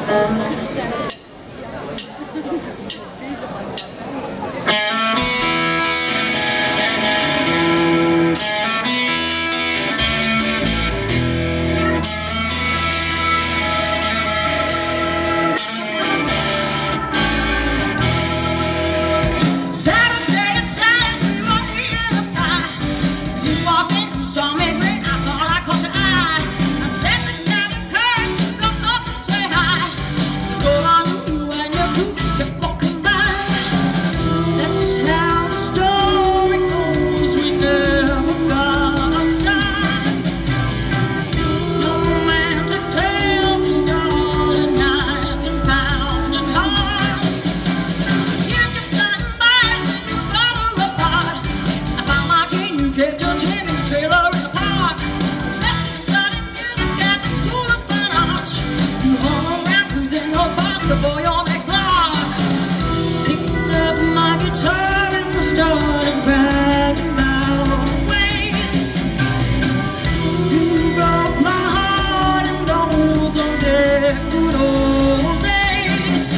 Before your next love, picked up my guitar and started bragging about ways. You broke my heart in those old good old days.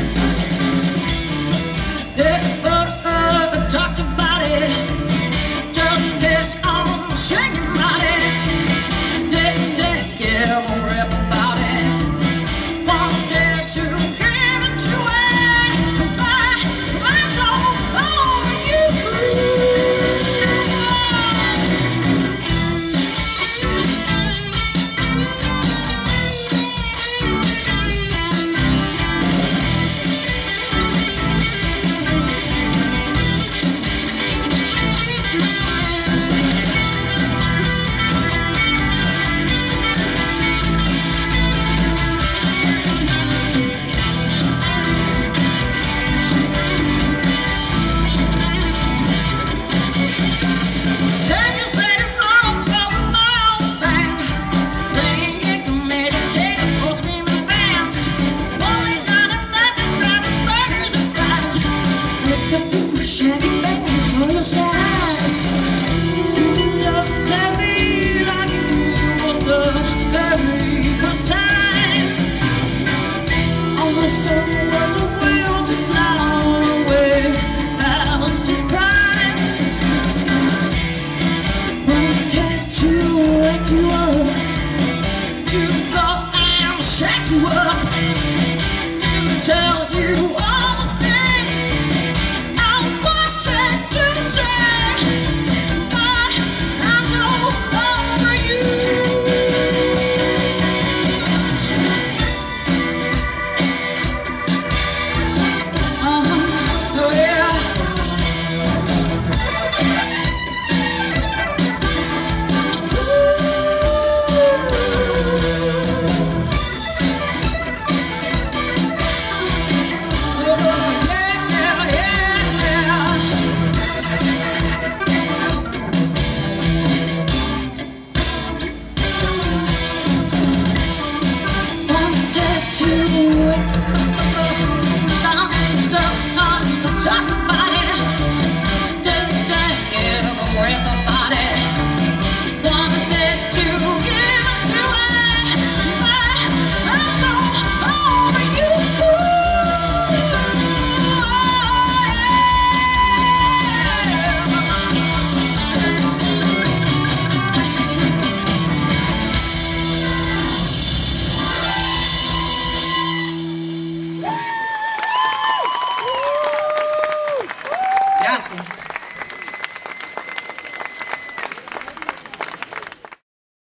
Yeah, talked about it, just get on shaking about it. Yeah, won't rap about it. Wanted to shaggy legs and saw your sad eyes. You looked at me like it was the very first time. All I saw was a will to fly away past his prime. Wanted to wake you up, to go and shake you up, to tell you all the things I wanted to say, but I'm so over you. Oh yeah. Grazie.